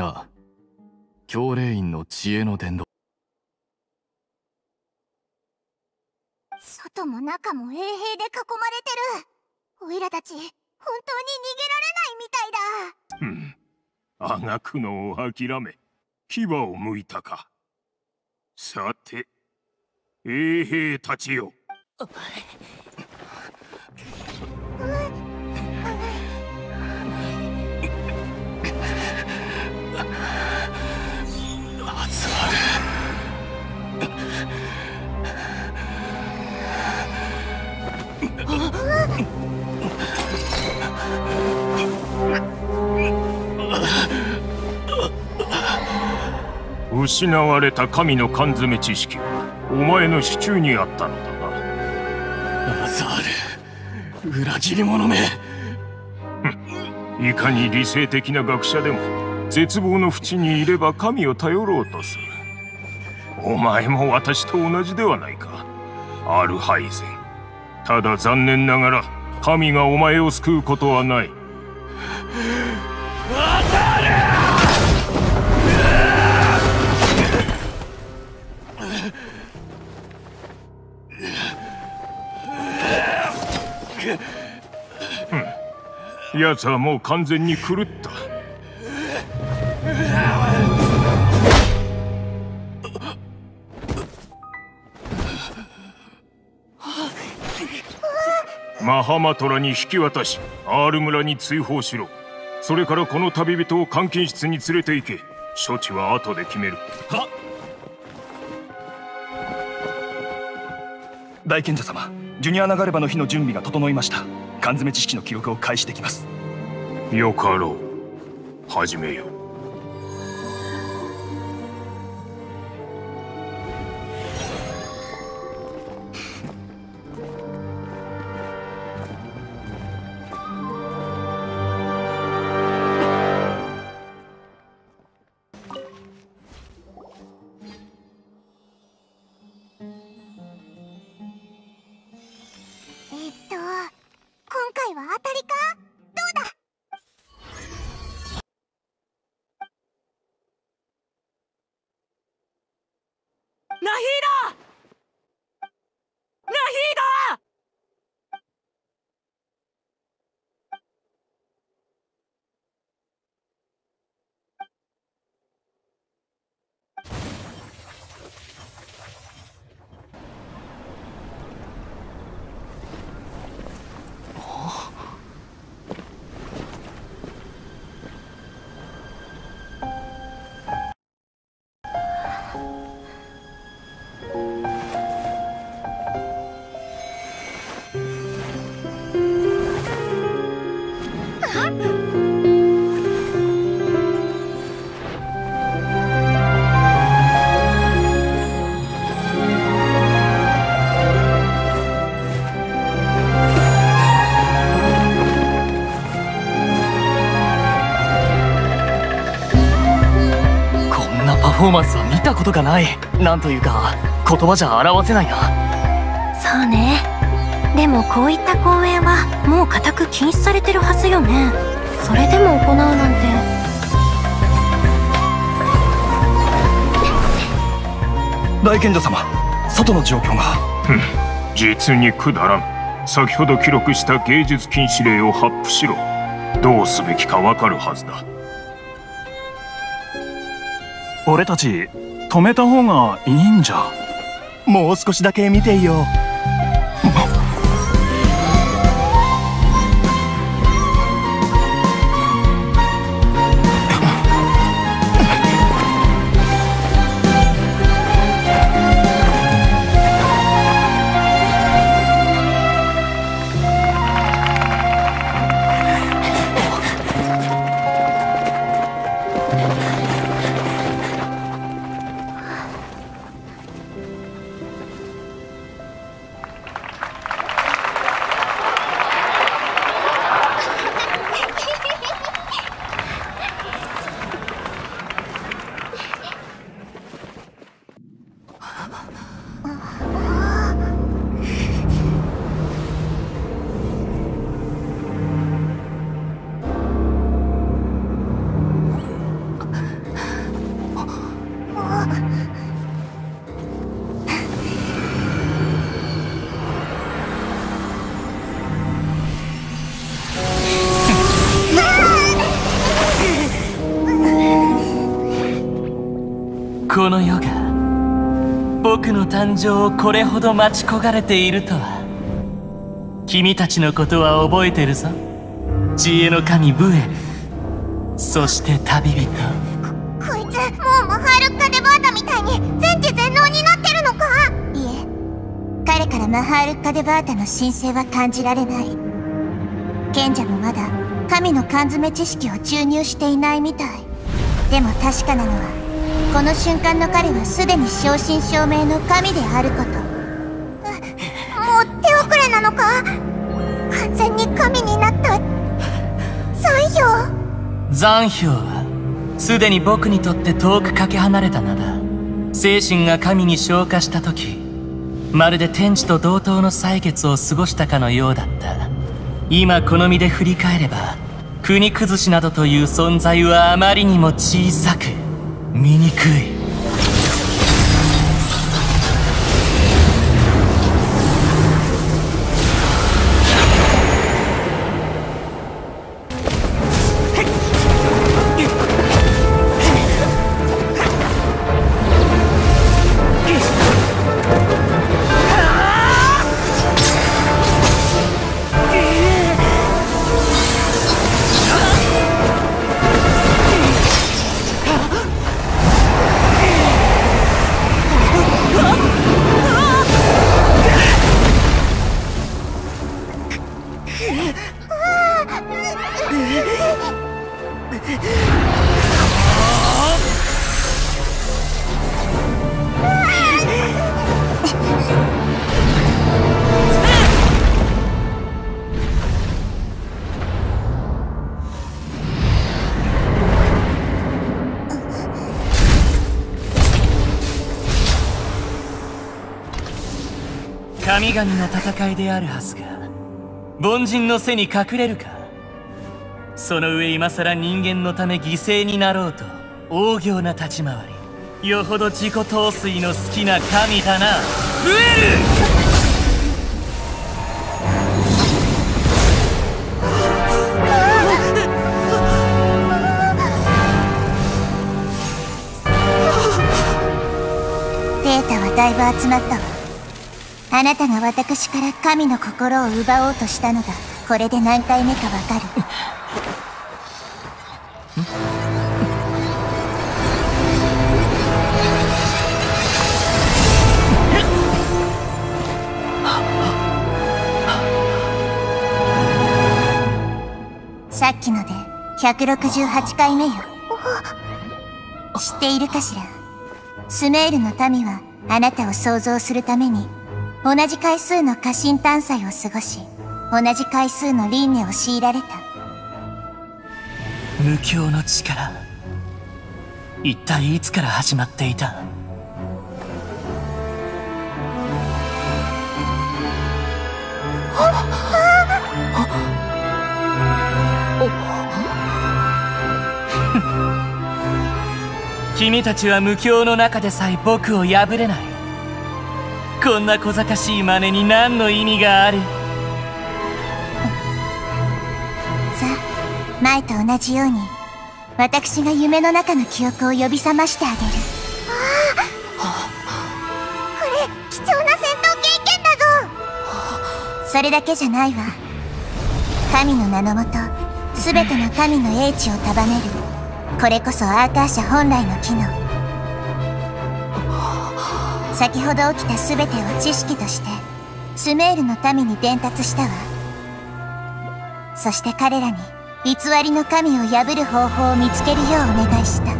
ああ、教霊院の知恵の伝道。 外も中も衛兵で囲まれてる。おいらたち本当に逃げられないみたいだ。 あがくのを諦め牙を向いたか。さて衛兵たちよ。失われた神の缶詰知識はお前の手中にあったのだな。 アザール、裏切り者め。 いかに理性的な学者でも絶望の淵にいれば神を頼ろうとする。お前も私と同じではないか、アルハイゼン。ただ残念ながら神がお前を救うことはない。 アザール！ 奴はもう完全に狂った。マハマトラに引き渡し、アール村に追放しろ。それからこの旅人を監禁室に連れて行け。処置は後で決める。 はっ。大賢者様、ジュニアナガレバの日の準備が整いました。缶詰知識の記録を開始できます。 よかろう。始めよう。 今回は当たりか？どうだ？ ナヒーダ！ナヒーダ！ パフォーマンスは見たことがない。なんというか言葉じゃ表せないな。 そうね。でもこういった公演はもう固く禁止されてるはずよね。それでも行うなんて。 大賢者様、外の状況が。 実にくだらん。先ほど記録した芸術禁止令を発布しろ。どうすべきかわかるはずだ。 俺たち止めた方がいいんじゃ。もう少しだけ見ていよう。 この世が僕の誕生をこれほど待ち焦がれているとは。君たちのことは覚えてるぞ。知恵の神ブエ、そして旅人。 こいつもうマハール・カデバータみたいに全知全能になってるのか？いえ、彼からマハール・カデバータの神聖は感じられない。賢者もまだ神の缶詰知識を注入していないみたい。でも確かなのは、この瞬間の彼はすでに正真正銘の神であること。もう手遅れなのか？完全に神になった残氷。 残氷はすでに僕にとって遠くかけ離れた名だ。精神が神に昇華した時、まるで天地と同等の歳月を過ごしたかのようだった。今この身で振り返れば、国崩しなどという存在はあまりにも小さく醜い。神々の戦いであるはずが、凡人の背に隠れるか。その上今さら人間のため犠牲になろうと大行な立ち回り、よほど自己陶酔の好きな神だな。増える。 データはだいぶ集まったわ。あなたが私から神の心を奪おうとしたのがこれで何回目かわかる。さっきので168回目よ。知っているかしら？スメールの民はあなたを創造するために同じ回数の過信探査を過ごし、同じ回数の輪廻を強いられた。 無教の力、一体いつから始まっていた？君たちは無教の中でさえ僕を破れない。こんな小賢しい真似に何の意味がある？ さあ、前と同じように私が夢の中の記憶を呼び覚ましてあげる。これ貴重な戦闘経験だぞ。それだけじゃないわ。神の名のもと全ての神の英知を束ねる、これこそアーカー社本来の機能。先ほど起きた全てを知識としてスメールの民に伝達したわ。そして彼らに偽りの神を破る方法を見つけるようお願いした。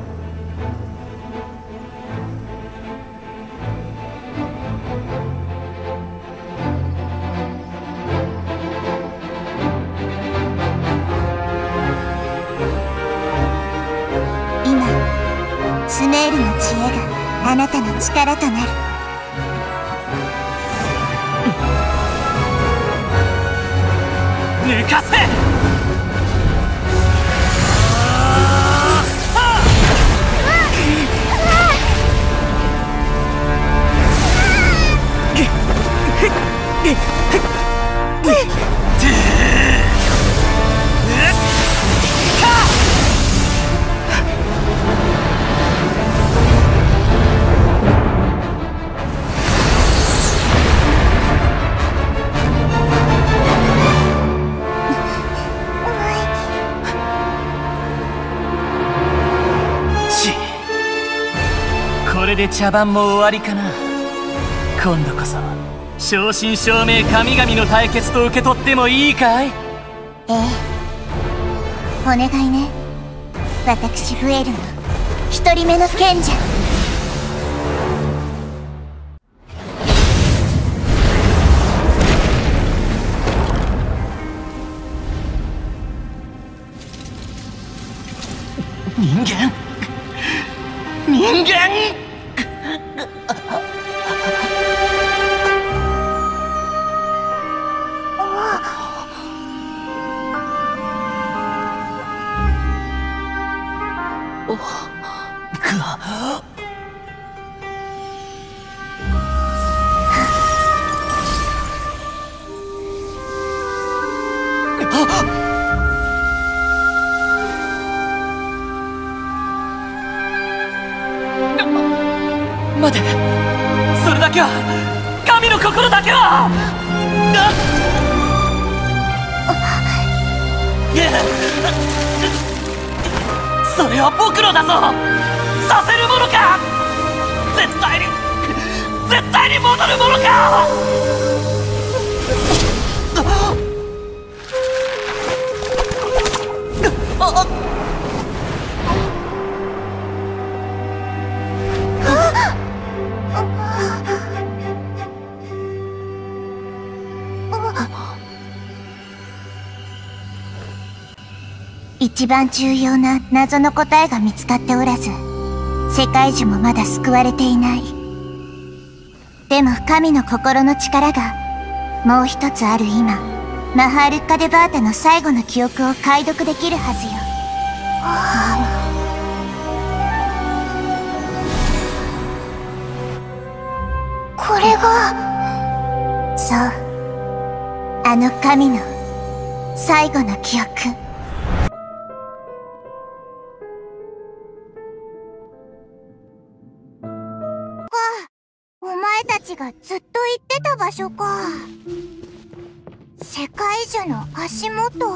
今スメールの知恵があなたの力となる。 抜かせ！ れで茶番も終わりかな。今度こそ正真正銘神々の対決と受け取ってもいいかい？ ええ、お願いね。私ブエルの一人目の賢者。 人間待て、それだけは、神の心だけは。それは僕のだぞ。させるものか。絶対に戻るものか。 一番重要な謎の答えが見つかっておらず、世界樹もまだ救われていない。でも神の心の力がもう一つある今、マハールッカ・デ・バータの最後の記憶を解読できるはずよ。 これが、そう、あの神の最後の記憶。お前たちがずっと言ってた場所か。世界樹の足元。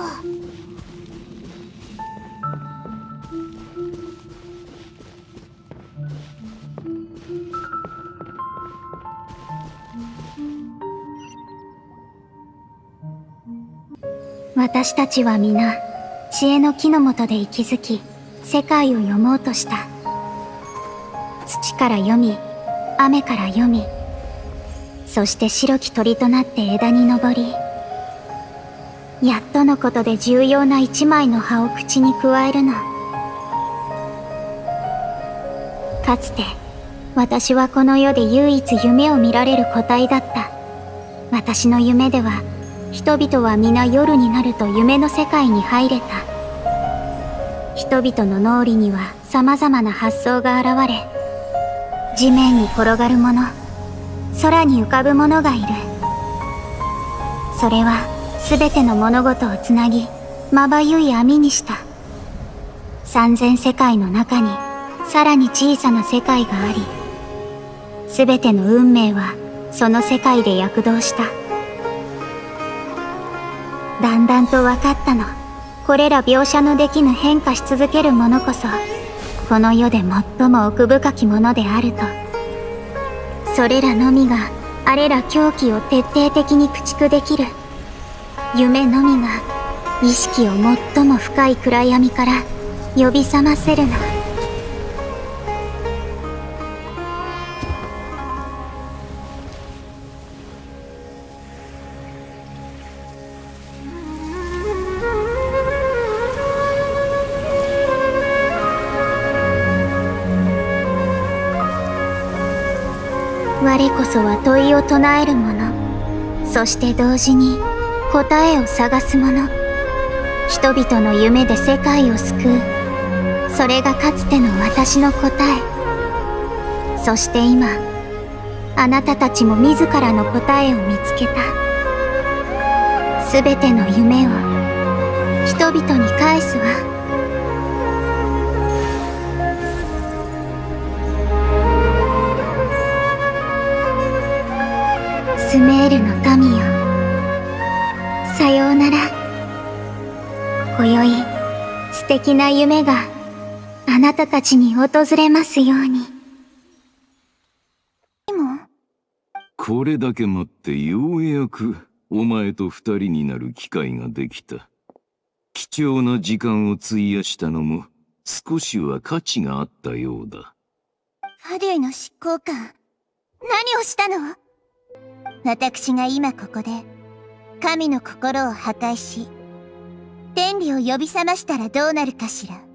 私たちは皆知恵の木の下で息づき、世界を読もうとした。土から読み、雨から読み、そして白き鳥となって枝に登り、やっとのことで重要な一枚の葉を口に加えるの。かつて私はこの世で唯一夢を見られる個体だった。私の夢では人々は皆夜になると夢の世界に入れた。人々の脳裏には様々な発想が現れ、地面に転がるもの、空に浮かぶものがいる。それは全ての物事をつなぎ、まばゆい網にした。3000世界の中にさらに小さな世界があり、全ての運命はその世界で躍動した。だんだんと分かったの。これら描写のできぬ変化し続けるものこそ、この世で最も奥深きものであると。それらのみがあれら狂気を徹底的に駆逐できる。夢のみが意識を最も深い暗闇から呼び覚ませるの。我こそは問いを唱える者、そして同時に答えを探す者。人々の夢で世界を救う。それがかつての私の答え。そして今、あなたたちも自らの答えを見つけた。すべての夢を人々に返すわ。スメールの民よ、さようなら。今宵素敵な夢があなたたちに訪れますように。 これだけ待ってようやくお前と二人になる機会ができた。貴重な時間を費やしたのも少しは価値があったようだ。 ファデュイの執行官、何をしたの？私が今ここで神の心を破壊し天理を呼び覚ましたらどうなるかしら。